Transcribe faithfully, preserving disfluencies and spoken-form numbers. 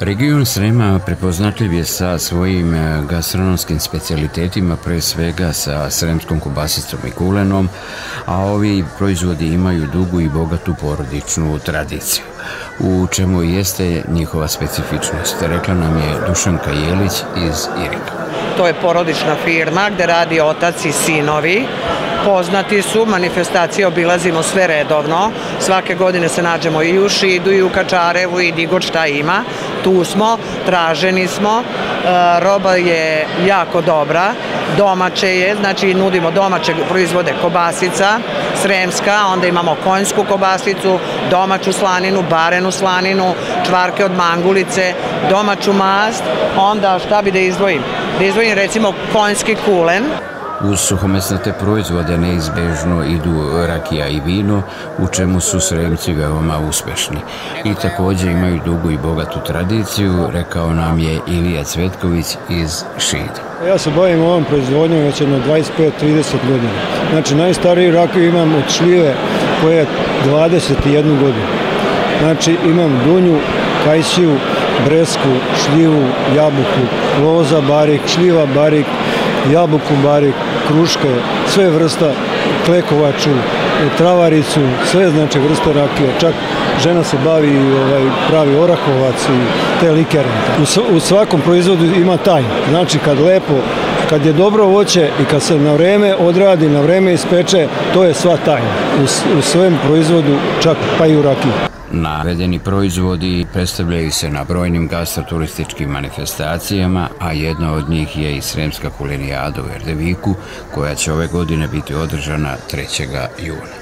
Region Srema prepoznatljiv je sa svojim gastronomskim specijalitetima, pre svega sa sremskom kobasicom i kulenom, a ovi proizvodi imaju dugu i bogatu porodičnu tradiciju. U čemu jeste njihova specifičnost, rekla nam je Dušanka Jelić iz Iriga. To je porodična firma gde radi otac i sinovi. Poznati su, manifestacije obilazimo sve redovno. Svake godine se nađemo i u Šidu, i u Kačarevu, i di god šta ima. Tu smo, traženi smo, roba je jako dobra, domaće je, znači nudimo domaće proizvode, kobasica, sremska, onda imamo konjsku kobasicu, domaću slaninu, barenu slaninu, čvarke od mangulice, domaću mast, onda šta bi da izdvojim? Da izdvojim recimo konjski kulen. Uz suhomesnate proizvode neizbežno idu rakija i vino, u čemu su Sremci veoma uspešni. I također imaju dugu i bogatu tradiciju, rekao nam je Ilija Cvetković iz Šida. Ja se bavim ovom proizvodnjom već jedno dvadeset pet do trideset godina. Znači, najstariju rakiju imam od šljive koja je dvadeset jednu godinu. Znači, imam dunju, kajsiju, bresku, šljivu, jabuku, loza barik, šljiva barik, jabuku barik, kruške, sve vrsta, klekovaču, travaricu, sve znači vrste rakije. Čak žena se bavi ovaj, pravi orahovac i te likere. U, u svakom proizvodu ima tajnu. Znači kad lepo, kad je dobro voće i kad se na vreme odradi, na vreme ispeče, to je sva tajna. U, u svem proizvodu, čak pa i u rakiji. Navedeni proizvodi predstavljaju se na brojnim gastroturističkim manifestacijama, a jedna od njih je i Sremska kulenijada u Erdeviku, koja će ove godine biti održana trećeg juna.